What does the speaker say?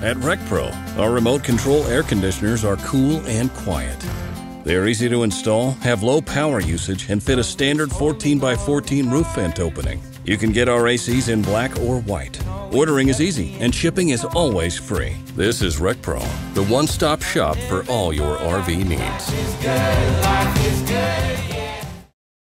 At RecPro, our remote control air conditioners are cool and quiet. They are easy to install, have low power usage, and fit a standard 14x14 roof vent opening. You can get our ACs in black or white. Ordering is easy, and shipping is always free. This is RecPro, the one-stop shop for all your RV needs.